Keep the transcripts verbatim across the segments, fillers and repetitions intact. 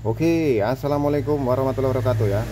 Oke, assalamualaikum warahmatullahi wabarakatuh ya.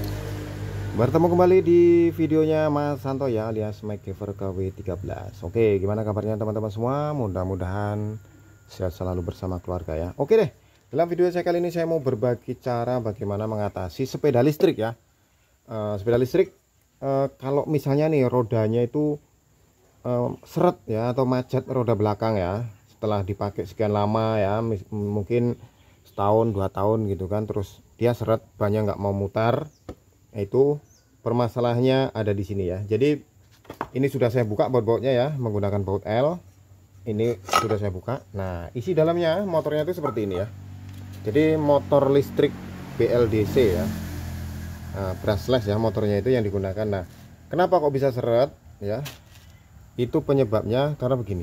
Bertemu kembali di videonya Mas Santo ya, alias MacGyver K W tiga belas. Oke, gimana kabarnya teman-teman semua? Mudah-mudahan sehat selalu bersama keluarga ya. Oke deh, dalam video saya kali ini saya mau berbagi cara bagaimana mengatasi sepeda listrik ya. uh, Sepeda listrik, uh, kalau misalnya nih rodanya itu uh, seret ya, atau macet roda belakang ya, setelah dipakai sekian lama ya, mungkin setahun dua tahun gitu kan, terus dia seret, banyak nggak mau mutar. Itu permasalahannya ada di sini ya. Jadi ini sudah saya buka baut-bautnya ya, menggunakan baut L. Ini sudah saya buka. Nah, isi dalamnya motornya itu seperti ini ya. Jadi motor listrik B L D C ya, nah, brushless ya motornya itu yang digunakan. Nah, kenapa kok bisa seret ya? Itu penyebabnya karena begini.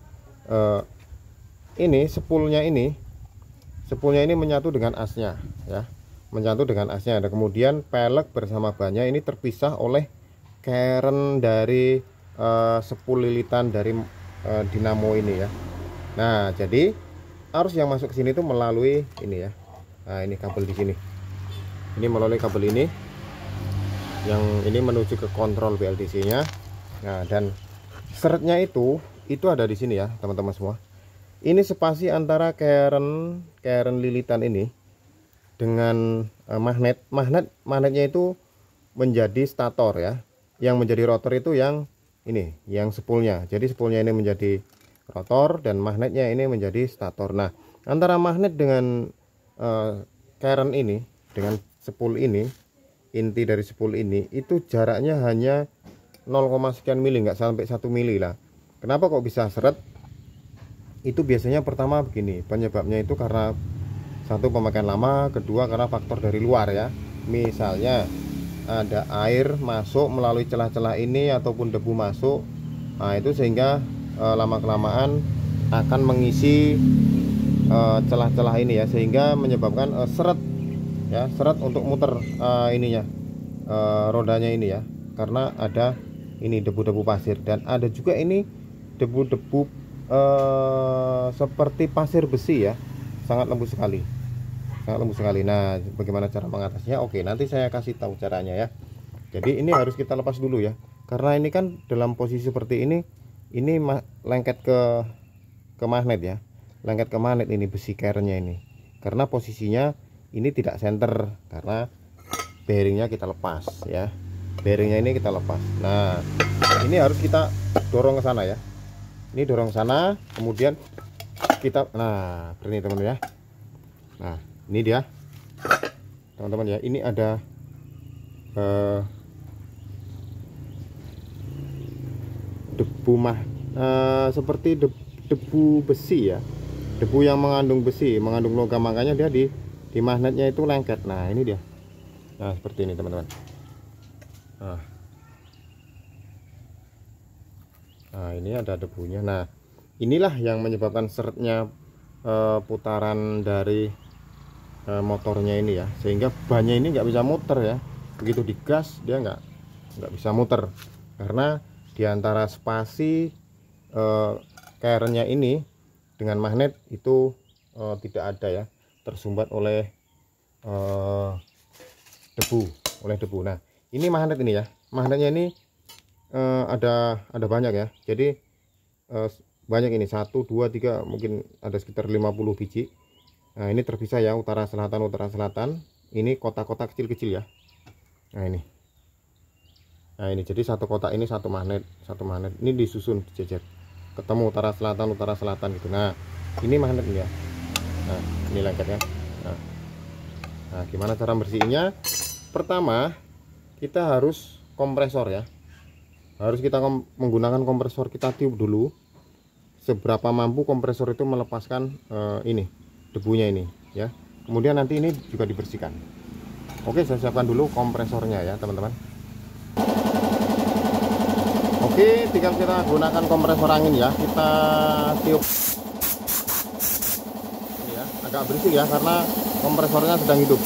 Uh, ini spoolnya ini Spoolnya ini menyatu dengan asnya ya, menyatu dengan asnya. Ada kemudian pelek bersama bannya ini terpisah oleh keren dari uh, spool lilitan dari uh, dinamo ini ya. Nah, jadi arus yang masuk ke sini itu melalui ini ya. Nah, ini kabel di sini. Ini melalui kabel ini, yang ini menuju ke kontrol B L D C-nya. Nah, dan seretnya itu itu ada di sini ya, teman-teman semua. Ini spasi antara keren keren lilitan ini dengan uh, magnet magnet magnetnya itu menjadi stator ya, yang menjadi rotor itu yang ini, yang spoolnya. Jadi spoolnya ini menjadi rotor dan magnetnya ini menjadi stator. Nah, antara magnet dengan uh, keren ini dengan spool ini, inti dari spool ini itu jaraknya hanya nol, sekian mili, nggak sampai satu mili lah. Kenapa kok bisa seret? Itu biasanya pertama begini, penyebabnya itu karena satu, pemakaian lama, kedua karena faktor dari luar ya. Misalnya ada air masuk melalui celah-celah ini ataupun debu masuk, nah itu sehingga e, lama-kelamaan akan mengisi celah-celah ini ya, sehingga menyebabkan e, seret ya, seret untuk muter e, ininya e, rodanya ini ya, karena ada ini debu-debu pasir. Dan ada juga ini debu-debu Uh, seperti pasir besi ya, sangat lembut sekali, sangat lembut sekali. Nah, bagaimana cara mengatasinya? Oke, nanti saya kasih tahu caranya ya. Jadi ini harus kita lepas dulu ya, karena ini kan dalam posisi seperti ini, ini lengket ke ke magnet ya, lengket ke magnet ini besi kerennya ini, karena posisinya ini tidak center, karena bearingnya kita lepas ya, bearingnya ini kita lepas. Nah, ini harus kita dorong ke sana ya. Ini dorong sana, kemudian kita, nah ini teman-teman ya. Nah, ini dia teman-teman ya. Ini ada uh, debu mah uh, seperti debu, debu besi ya, debu yang mengandung besi, mengandung logam, makanya dia di di magnetnya itu lengket. Nah, ini dia. Nah, seperti ini teman-teman. Nah, Nah, ini ada debunya. Nah, inilah yang menyebabkan seretnya e, putaran dari e, motornya ini ya, sehingga bannya ini nggak bisa muter ya. Begitu digas dia nggak nggak bisa muter, karena diantara spasi e, kerennya ini dengan magnet itu e, tidak ada ya, tersumbat oleh e, debu, oleh debu. Nah, ini magnet ini ya, magnetnya ini Uh, ada ada banyak ya. Jadi uh, banyak ini, satu dua tiga, mungkin ada sekitar lima puluh biji. Nah, ini terpisah ya, utara selatan utara selatan. Ini kotak-kotak kecil-kecil ya. Nah, ini nah ini jadi satu kotak ini satu magnet, satu magnet ini disusun dijejer, ketemu utara selatan utara selatan gitu. Nah, ini magnet ya. Nah, ini lengketnya. Nah, nah gimana cara bersihinnya? Pertama, kita harus kompresor ya, harus kita kom menggunakan kompresor. Kita tiup dulu seberapa mampu kompresor itu melepaskan uh, ini debunya ini ya. Kemudian nanti ini juga dibersihkan. Oke, saya siapkan dulu kompresornya ya teman-teman. Oke, tinggal kita gunakan kompresor angin ya. Kita tiup ini ya, agak berisik ya karena kompresornya sedang hidup.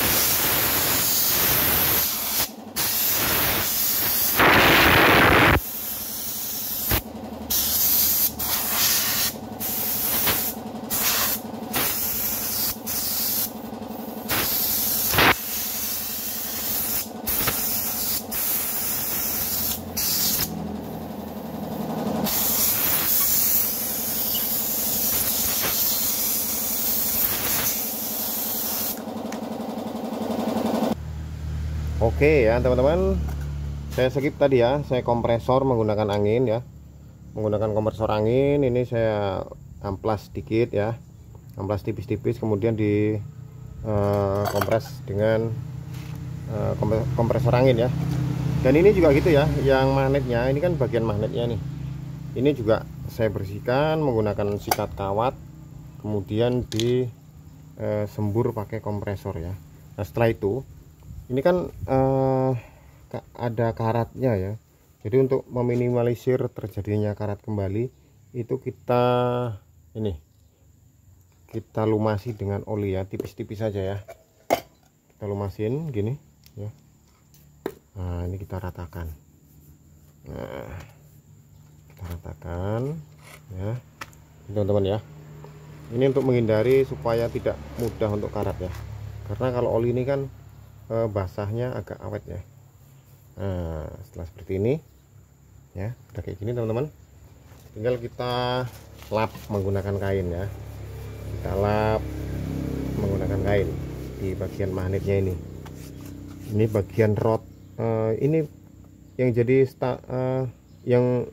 Oke ya teman-teman, saya skip tadi ya, saya kompresor menggunakan angin ya, menggunakan kompresor angin. Ini saya amplas sedikit ya, amplas tipis-tipis, kemudian di uh, kompres dengan uh, kompresor angin ya. Dan ini juga gitu ya, yang magnetnya ini kan bagian magnetnya nih, ini juga saya bersihkan menggunakan sikat kawat, kemudian di uh, sembur pakai kompresor ya. Nah setelah itu ini kan uh, ada karatnya ya, jadi untuk meminimalisir terjadinya karat kembali itu kita ini kita lumasi dengan oli ya, tipis-tipis saja ya, kita lumasin gini ya. Nah ini kita ratakan, nah kita ratakan ya teman-teman ya. Ini untuk menghindari supaya tidak mudah untuk karat ya, karena kalau oli ini kan eh, basahnya agak awet ya. Nah setelah seperti ini ya, udah kayak gini teman-teman, tinggal kita lap menggunakan kain ya, kita lap menggunakan kain di bagian magnetnya ini. Ini bagian rod eh, ini yang jadi sta, eh, yang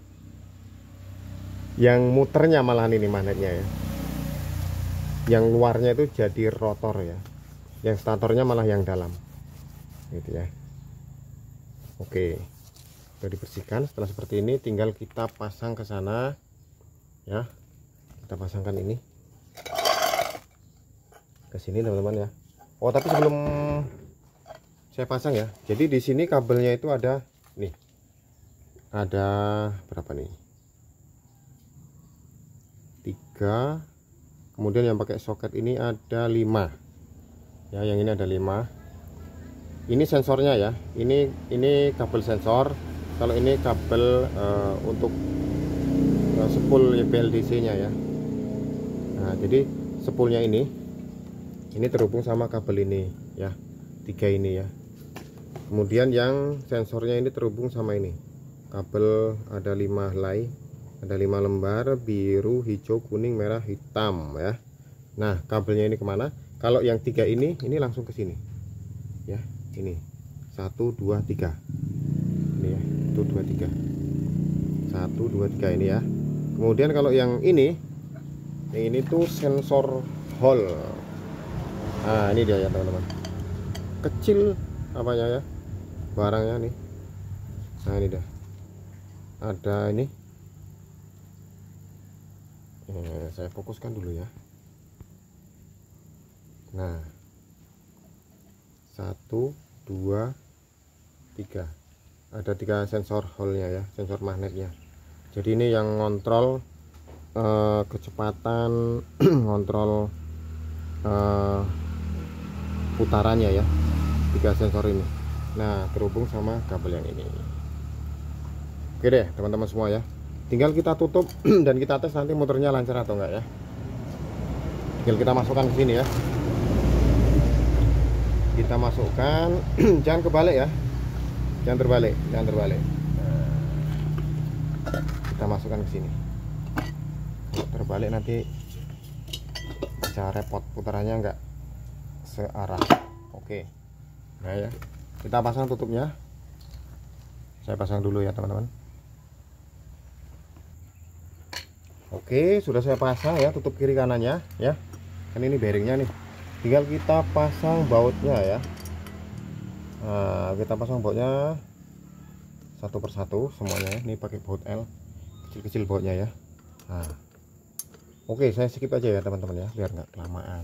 yang muternya malahan ini magnetnya ya, yang luarnya itu jadi rotor ya, yang statornya malah yang dalam gitu ya. Oke, sudah dibersihkan. Setelah seperti ini tinggal kita pasang ke sana ya, kita pasangkan ini ke sini teman-teman ya. Oh tapi sebelum saya pasang ya, jadi di sini kabelnya itu ada nih, ada berapa nih, tiga, kemudian yang pakai soket ini ada lima ya, yang ini ada lima. Ini sensornya ya, ini ini kabel sensor. Kalau ini kabel uh, untuk uh, spool B L D C nya ya. Nah jadi spoolnya ini ini terhubung sama kabel ini ya, tiga ini ya. Kemudian yang sensornya ini terhubung sama ini kabel, ada lima helai, ada lima lembar, biru, hijau, kuning, merah, hitam ya. Nah kabelnya ini kemana? Kalau yang tiga ini ini langsung ke sini ya, ini satu dua tiga ini ya, satu dua tiga, satu dua tiga ini ya. Kemudian kalau yang ini yang ini tuh sensor hole. Nah ini dia ya teman-teman, kecil apanya ya, barangnya nih. Nah ini dah ada ini. Eh, saya fokuskan dulu ya. Nah satu dua tiga, ada tiga sensor hole-nya ya, sensor magnetnya. Jadi ini yang ngontrol eh, kecepatan, ngontrol eh, putarannya ya, tiga sensor ini. Nah terhubung sama kabel yang ini. Oke deh teman-teman semua ya, tinggal kita tutup dan kita tes nanti motornya lancar atau enggak ya. Tinggal kita masukkan ke sini ya, kita masukkan. Jangan kebalik ya, jangan terbalik, jangan terbalik. Nah, kita masukkan ke sini. Kalau terbalik nanti bisa repot, putarannya enggak searah. Oke, nah ya, kita pasang tutupnya. Saya pasang dulu ya teman-teman. Oke, sudah saya pasang ya, tutup kiri kanannya ya. Kan ini bearingnya nih, tinggal kita pasang bautnya ya. Nah, kita pasang bautnya satu persatu semuanya ya. Ini pakai baut L, kecil-kecil bautnya ya. Nah, oke, saya skip aja ya teman-teman ya, biar nggak kelamaan.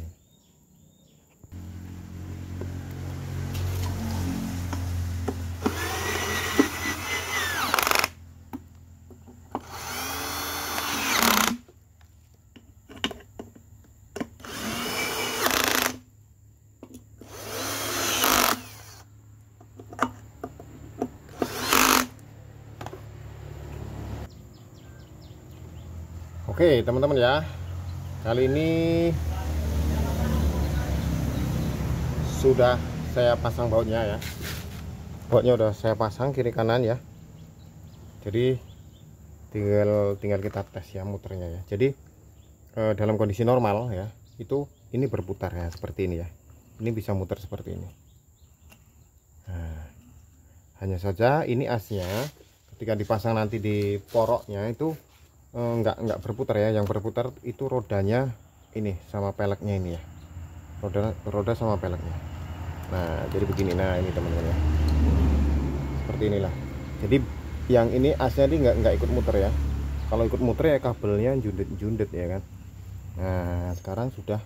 Oke teman-teman ya, kali ini sudah saya pasang bautnya ya. Bautnya udah saya pasang kiri kanan ya. Jadi tinggal tinggal kita tes ya muternya ya. Jadi eh, dalam kondisi normal ya, itu ini berputar ya seperti ini ya. Ini bisa muter seperti ini. Nah, Hanya saja ini asnya ketika dipasang nanti di poroknya itu eh, nggak nggak berputar ya. Yang berputar itu rodanya ini sama peleknya ini ya, roda roda sama peleknya. Nah jadi begini, nah ini teman-teman ya, seperti inilah. Jadi yang ini asnya ini nggak nggak ikut muter ya. Kalau ikut muter ya kabelnya jundet-jundet ya kan. Nah sekarang sudah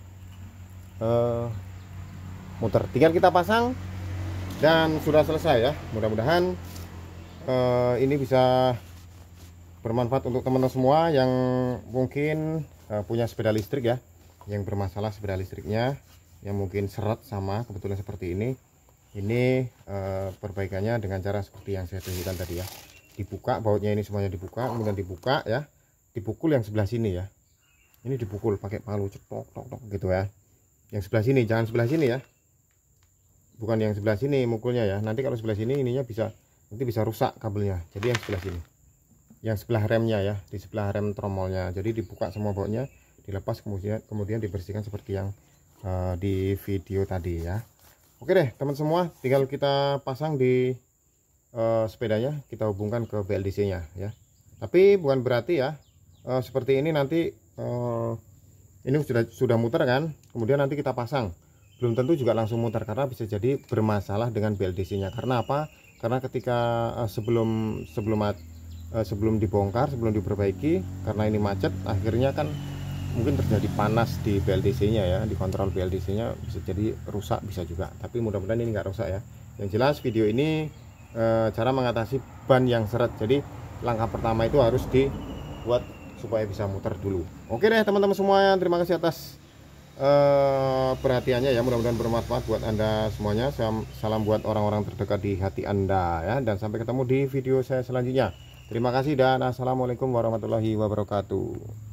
uh, muter, tinggal kita pasang dan sudah selesai ya. Mudah-mudahan uh, ini bisa bermanfaat untuk teman-teman semua yang mungkin uh, punya sepeda listrik ya, yang bermasalah sepeda listriknya, yang mungkin seret sama kebetulan seperti ini. Ini uh, perbaikannya dengan cara seperti yang saya tunjukkan tadi ya. Dibuka bautnya, ini semuanya dibuka, kemudian dibuka ya, dipukul yang sebelah sini ya. Ini dipukul pakai palu, cetok tok tok gitu ya. Yang sebelah sini, jangan sebelah sini ya, bukan yang sebelah sini mukulnya ya. Nanti kalau sebelah sini ininya bisa, nanti bisa rusak kabelnya. Jadi yang sebelah sini, yang sebelah remnya ya, di sebelah rem tromolnya. Jadi dibuka semua bautnya, dilepas, kemudian kemudian dibersihkan seperti yang uh, di video tadi ya. Oke deh teman semua, tinggal kita pasang di uh, sepedanya, kita hubungkan ke B L D C nya ya. Tapi bukan berarti ya uh, seperti ini nanti uh, ini sudah sudah muter kan, kemudian nanti kita pasang, belum tentu juga langsung muter, karena bisa jadi bermasalah dengan B L D C nya. Karena apa? Karena ketika uh, sebelum sebelum uh, sebelum dibongkar, sebelum diperbaiki, karena ini macet, akhirnya kan mungkin terjadi panas di B L D C nya ya, di kontrol B L D C nya, bisa jadi rusak, bisa juga. Tapi mudah-mudahan ini nggak rusak ya. Yang jelas video ini e, cara mengatasi ban yang seret. Jadi langkah pertama itu harus dibuat supaya bisa muter dulu. Oke deh teman-teman semuanya, terima kasih atas e, perhatiannya ya. Mudah-mudahan bermanfaat buat Anda semuanya. Salam, salam buat orang-orang terdekat di hati Anda ya. Dan sampai ketemu di video saya selanjutnya. Terima kasih dan assalamualaikum warahmatullahi wabarakatuh.